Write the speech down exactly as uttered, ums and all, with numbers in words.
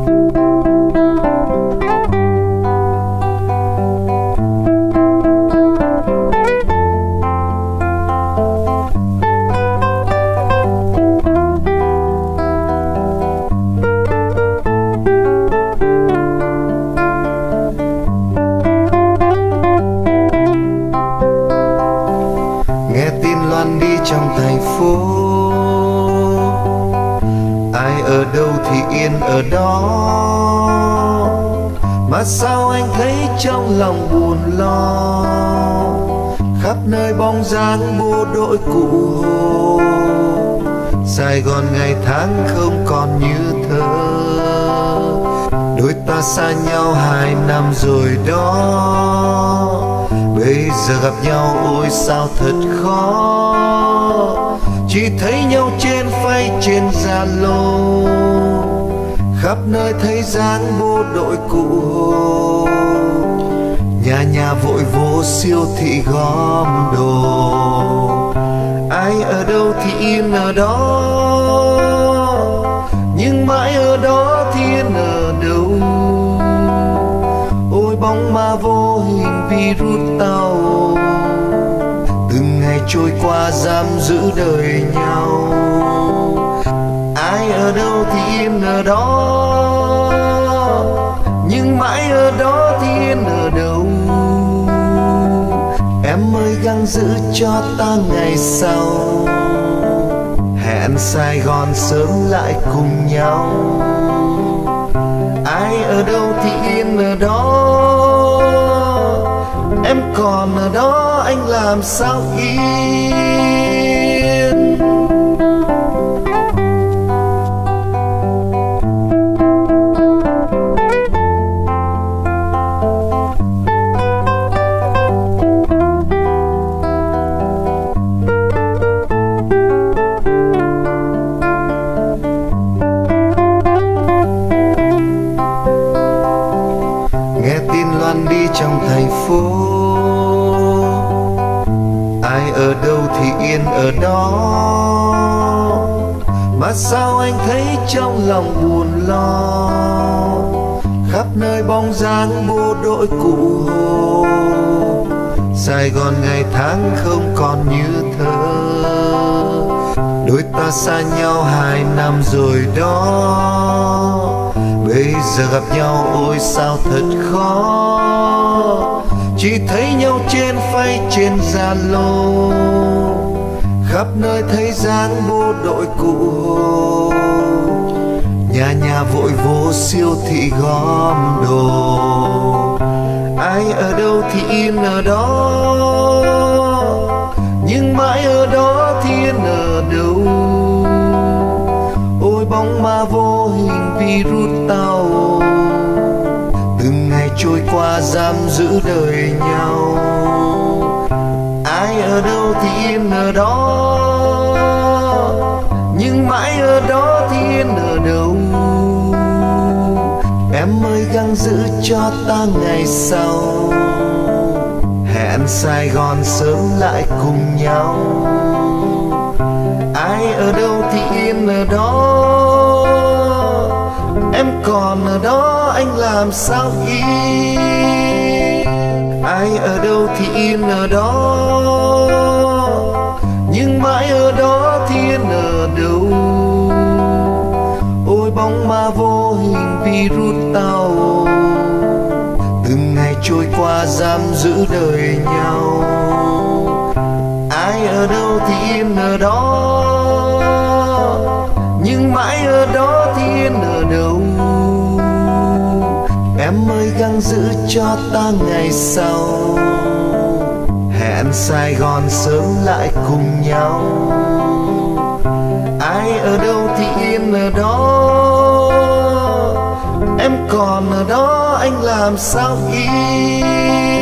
Trong thành phố ai ở đâu thì yên ở đó, mà sao anh thấy trong lòng buồn lo, khắp nơi bóng dáng bộ đội cụ Hồ. Sài Gòn ngày tháng không còn như thơ, đôi ta xa nhau hai năm rồi đó, bây giờ gặp nhau ôi sao thật khó, chỉ thấy nhau trên face trên Zalo, khắp nơi thấy dáng bộ đội cụ Hồ, nhà nhà vội vô siêu thị gom đồ. Ai ở đâu thì yên ở đó, nhưng mãi ở đó thì yên ở đâu. Ôi bóng ma vô hình virus tao, từng ngày trôi qua giam giữ đời nhau. Ai ở đâu thì yên ở đó, nhưng mãi ở đó thì yên ở đâu. Em ơi gắng giữ cho ta ngày sau, hẹn Sài Gòn sớm lại cùng nhau. Ai ở đâu thì yên ở đó, em còn ở đó anh làm sao yên. Nghe tin loan đi trong thành phố, ai ở đâu thì yên ở đó, mà sao anh thấy trong lòng buồn lo, khắp nơi bóng dáng bộ đội cụ Hồ. Sài Gòn ngày tháng không còn như thơ, đôi ta xa nhau hai năm rồi đó, bây giờ gặp nhau ôi sao thật khó, chỉ thấy nhau trên face trên Zalo, khắp nơi thấy dáng bộ đội cụ Hồ, nhà nhà vội vô siêu thị gom đồ. Ai ở đâu thì yên ở đó, nhưng mãi ở đó thì yên ở đâu. Ôi bóng ma vô hình virus tao, từng ngày trôi qua giam giữ đời nhau. Ai ở đâu thì yên ở đó, nhưng mãi ở đó thì yên ở đâu. Em ơi gắng giữ cho ta ngày sau, hẹn Sài Gòn sớm lại cùng nhau. Ai ở đâu thì yên ở đó, em còn ở đó anh làm sao yên. Ai ở đâu thì yên ở đó, nhưng mãi ở đó thì yên ở đâu. Ôi bóng ma vô hình virus tao, từng ngày trôi qua giam giữ đời nhau. Ai ở đâu thì yên ở đó, nhưng mãi ở đó thì yên ở đâu. Em ơi gắng giữ cho ta ngày sau, hẹn Sài Gòn sớm lại cùng nhau. Ai ở đâu thì yên ở đó, em còn ở đó anh làm sao yên.